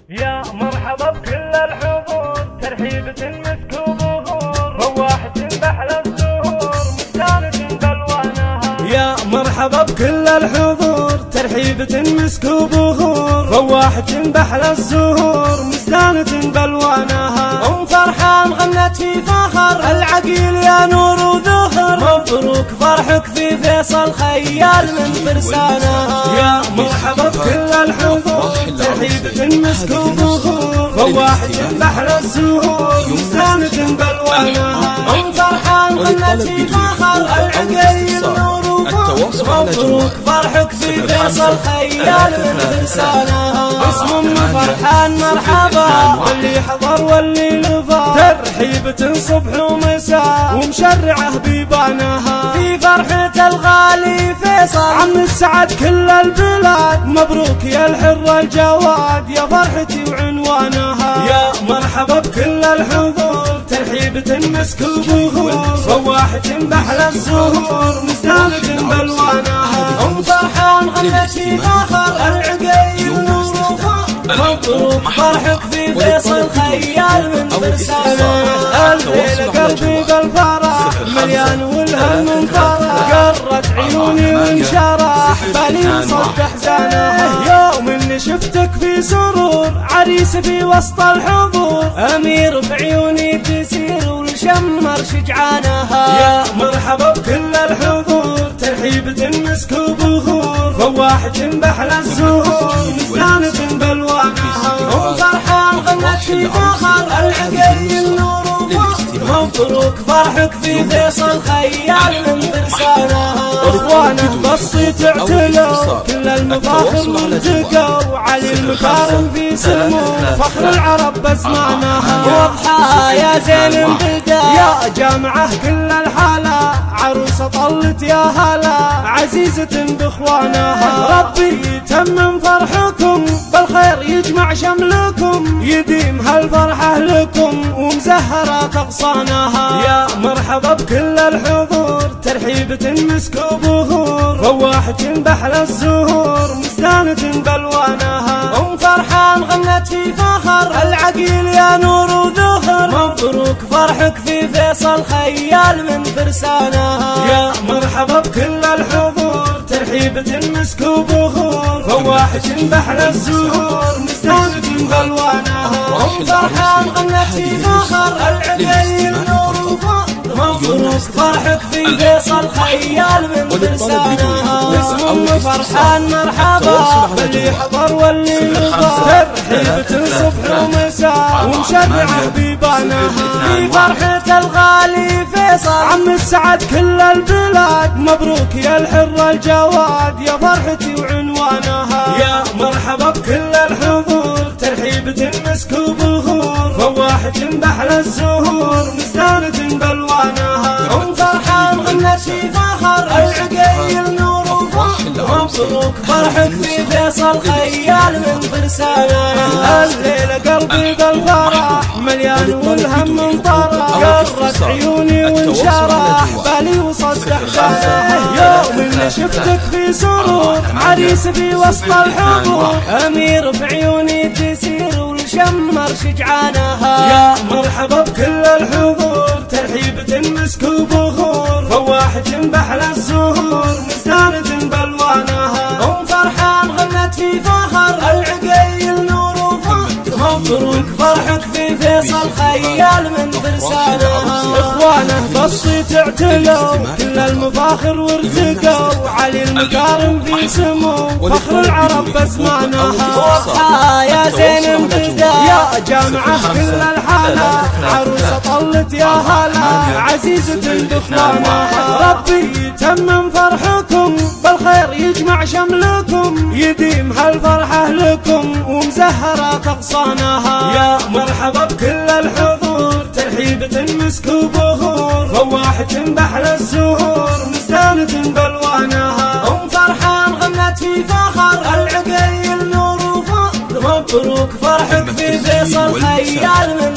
يا مرحبا بكل الحضور، ترحيبة مسك وبهور، رواحة بأحلى الزهور، مستانة بألوانها. يا مرحبا بكل الحضور، ترحيبة مسك وبهور، رواحة بأحلى الزهور، مستانة بألوانها. أم فرحان غنت في فخر العقيل يا نور وذخر، مبروك فرحك في فيصل خيال من فرسانها. يا مرحبا بكل الحضور، ترحيبة مسك وبخور، رواحة بأحلى الزهور، مستانة بألوانها. أم فرحان غنت في فخر العقيل نور وفخر، مبروك فرحك في فيصل خيال من فرسانها. اسم أم فرحان مرحبا، واللي حضر واللي لفا، ترحيبة صبح ومساء ومشرعه بيبانها. في فرحة الغالي فيصل عم السعد كل البلاد، مبروك يا الحر الجواد يا فرحتي وعنوانها. يا مرحبا بكل الحضور، ترحيبة مسك وبخور، رواحة بأحلى الزهور، مستانة بألوانها. أم فرحان غنت في فخر العقيل نور وفخر، مبروك فرحك في فيصل خيال من فرسانها. الليلة قلبي بالفرح مليان والهم انطرح، قرت عيوني وانشرح بالي وصد احزانها. يوم اللي شفتك في سرور، عريس في وسط الحضور، امير في عيوني تسير والشمر شجعانها. يا مرحبا بكل الحضور، ترحيبة مسك وبخور، رواحة بأحلى الزهور، مستانة بألوانها. أم فرحان غنت في فخر العقيل نور وفخر، مبروك فرحك في فيصل خيال من فرسانها. اخوانه بالصيت اعتلوا، كل المفاخر والتقوا، علي المكارم في سمو، فخر العرب بزمانها. واضحة يا زين بدا، يا جامعه كل الحالة، عروسة طلت يا هلا، عزيزة باخوانها. ربي يتمم فرحكم بالخير، يجمع شملكم، يديم هالفرحة لكم ومزهرة اغصانها. يا مرحبا بكل الحضور، ترحيبة مسك وبخور، رواحة بأحلى الزهور، مستانة بألوانها. أم فرحان غنت في فخر العقيل يا نور وذخر، مبروك فرحك في فيصل خيال من فرسانها. يا مرحبا بكل الحضور، ترحيبة مسك وبخور، رواحة بأحلى الزهور، مستانة بألوانها. أم فرحان غنت في فخر العقيل نور وفخر، مبروك فرحك في فيصل خيال من فرسانها. اسم أم فرحان مرحبا، باللي حضر واللي لفا، ترحيبة صبح ومساء ومشرعه بيبانها. في فرحة الغالي فيصل عم السعد كل البلاد، مبروك يا الحر الجواد يا فرحتي وعنوانها. يا مرحبا بكل الحضور، ترحيبة مسك وبخور، رواحة بأحلى الزهور، مستانة بألوانها. أم فرحان غنت في فخر العقيل نور وفخر، مبروك فرحك في فيصل خيال من فرسانها. الليلة قلبي بالفرح مليان والهم انطرح، قرت عيوني وانشرح بالي وصد احزانها. يوم اللي شفتك في سرور، عريس في وسط الحضور، امير في عيوني تسير والشمر شجعانها. يا مرحبا بكل الحضور، ترحيبة مسك وبخور، رواحة بأحلى الزهور، مستانة بألوانها. أم فرحان غنت في فخر العقيل نور وفخر، مبروك فرحك في فيصل خيال من فرسانها. اخوانه بالصيت اعتلوا، كل المفاخر وارتقوا، علي المكارم في سمو، فخر العرب بزمانها. واضحة يا زين بدا، يا جامعه كل الحالة، عروسة طلت يا هلا، عزيزة باخوانها. ربي يتمم فرحكم بالخير، يجمع شملكم، يديم هالفرحة لكم ومزهرة اغصانها. يا مرحبا بكل الحضور، ترحيبة مسك وبخور، رواحة بأحلى الزهور، مستانة بألوانها. أم فرحان غنت في فخر العقيل نور وفخر، مبروك فرحك في فيصل خيال من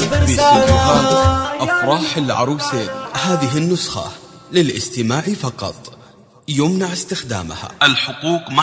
فرسانها. أفراح العروسين هذه النسخة للاستماع فقط، يمنع استخدامها. الحقوق